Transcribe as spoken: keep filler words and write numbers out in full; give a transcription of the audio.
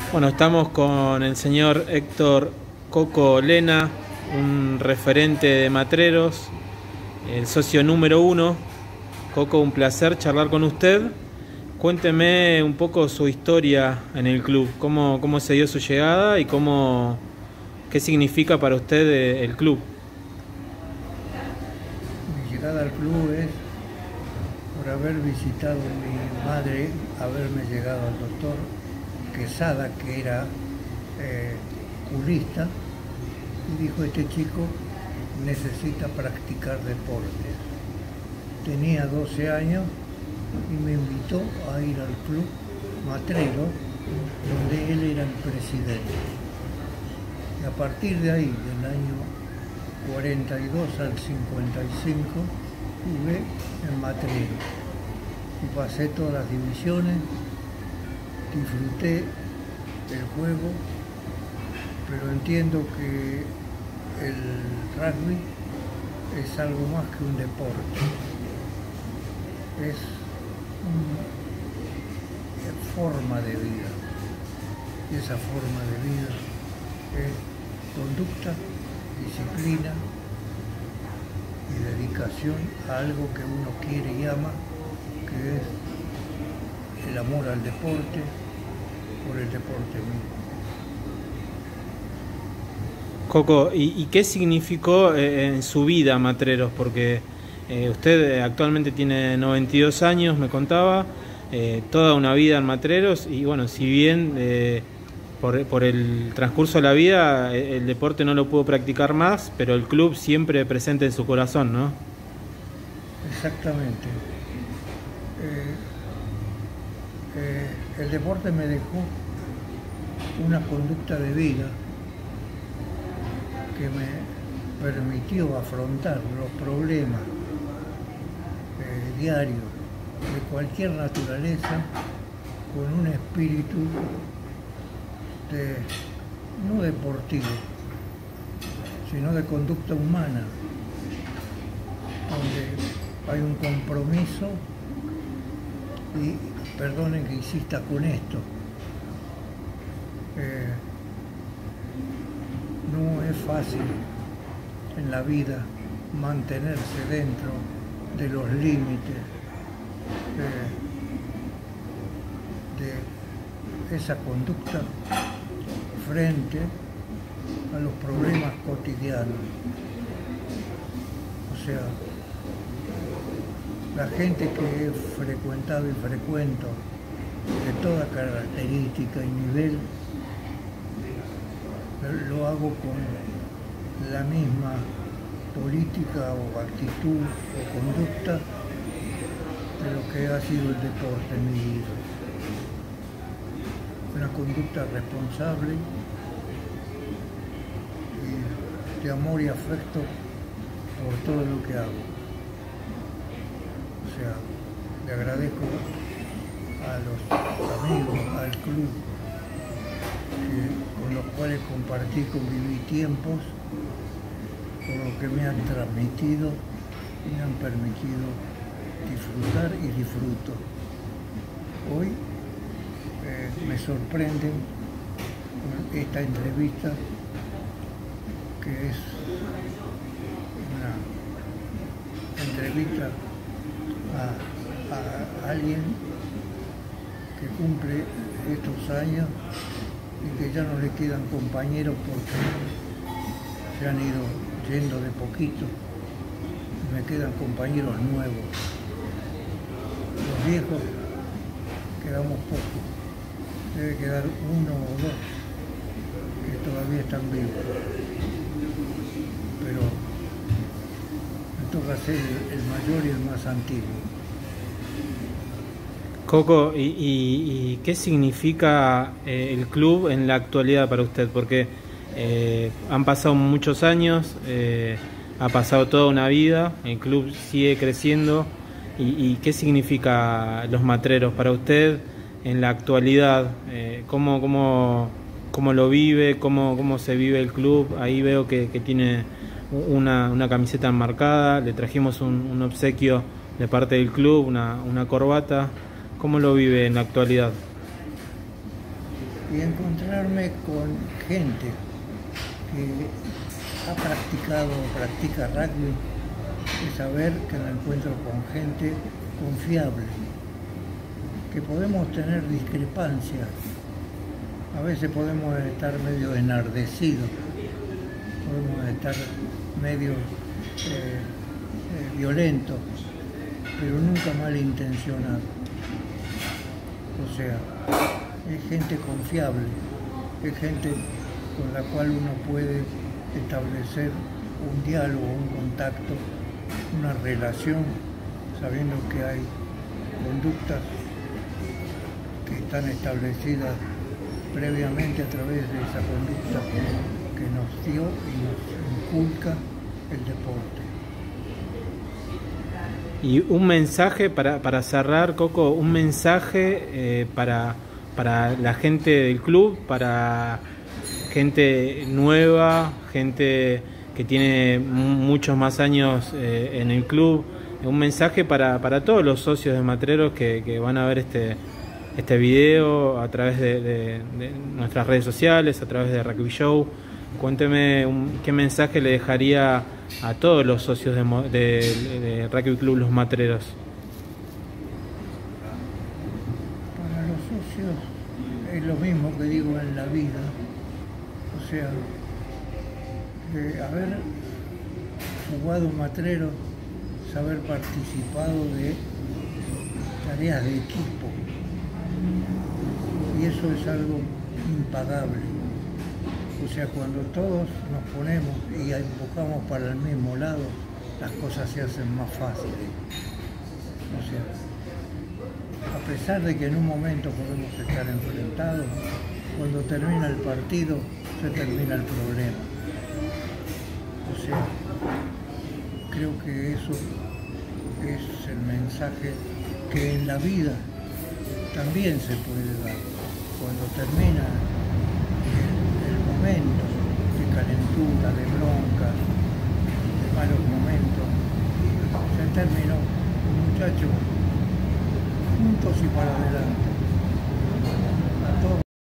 Bueno, estamos con el señor Héctor Coco Lena, un referente de Matreros, el socio número uno. Coco, un placer charlar con usted. Cuénteme un poco su historia en el club, cómo, cómo se dio su llegada y cómo, qué significa para usted el club. Mi llegada al club es por haber visitado a mi madre, haberme llegado al doctor Quesada, que era eh, culista, y dijo: este chico necesita practicar deportes. Tenía doce años y me invitó a ir al club Matrero, donde él era el presidente. Y a partir de ahí, del año cuarenta y dos al cincuenta y cinco, jugué en Matrero y pasé todas las divisiones. Disfruté el juego, pero entiendo que el rugby es algo más que un deporte. Es una forma de vida. Y esa forma de vida es conducta, disciplina y dedicación a algo que uno quiere y ama, que es el amor al deporte, por el deporte mismo. Coco, ¿y, y qué significó eh, en su vida Matreros? Porque eh, usted actualmente tiene noventa y dos años, me contaba, eh, toda una vida en Matreros, y bueno, si bien eh, por, por el transcurso de la vida el, el deporte no lo pudo practicar más, pero el club siempre presente en su corazón, ¿no? Exactamente. Eh, Eh, el deporte me dejó una conducta de vida que me permitió afrontar los problemas eh, diarios de cualquier naturaleza con un espíritu de, no deportivo, sino de conducta humana, donde hay un compromiso. Y perdonen que insista con esto, eh, no es fácil en la vida mantenerse dentro de los límites eh, de esa conducta frente a los problemas cotidianos. O sea, la gente que he frecuentado y frecuento de toda característica y nivel, lo hago con la misma política o actitud o conducta de lo que ha sido el deporte en mi vida. Una conducta responsable y de amor y afecto por todo lo que hago. O sea, le agradezco a los amigos, al club, que, con los cuales compartí, conviví tiempos, por lo que me han transmitido y me han permitido disfrutar y disfruto. Hoy eh, me sorprenden con esta entrevista, que es una entrevista A, a alguien que cumple estos años y que ya no le quedan compañeros porque se han ido yendo de poquito, y me quedan compañeros nuevos. Los viejos quedamos pocos, debe quedar uno o dos que todavía están vivos, pero me toca ser el mayor y el más antiguo. Coco, ¿y, y, y qué significa eh, el club en la actualidad para usted? Porque eh, han pasado muchos años, eh, ha pasado toda una vida, el club sigue creciendo, y, y qué significa los Matreros para usted en la actualidad, eh, cómo, cómo, cómo lo vive, cómo, cómo se vive el club. Ahí veo que, que tiene una, una camiseta enmarcada, le trajimos un, un obsequio de parte del club, una, una corbata. ¿Cómo lo vive en la actualidad? y encontrarme con gente que ha practicado o practica rugby y saber que me encuentro con gente confiable, que podemos tener discrepancias, a veces podemos estar medio enardecidos, podemos estar medio eh, eh, violentos, pero nunca malintencionados. O sea, es gente confiable, es gente con la cual uno puede establecer un diálogo, un contacto, una relación, sabiendo que hay conductas que están establecidas previamente a través de esa conducta que nos dio y nos inculca el deporte. Y un mensaje para, para cerrar, Coco, un mensaje eh, para, para la gente del club, para gente nueva, gente que tiene muchos más años eh, en el club, un mensaje para, para todos los socios de Matreros que, que van a ver este, este video a través de, de, de nuestras redes sociales, a través de Rugby Show. Cuénteme un, qué mensaje le dejaría a todos los socios de, de, de Rugby Club Los Matreros. Para los socios es lo mismo que digo en la vida, o sea, de haber jugado Matrero, haber participado de tareas de equipo, y eso es algo impagable. O sea, cuando todos nos ponemos y empujamos para el mismo lado, las cosas se hacen más fáciles. O sea, a pesar de que en un momento podemos estar enfrentados, cuando termina el partido, se termina el problema. O sea, creo que eso es el mensaje que en la vida también se puede dar. Cuando termina el, el momento de calentura, de bronca, de malos momentos, se terminó, muchachos, juntos y para adelante.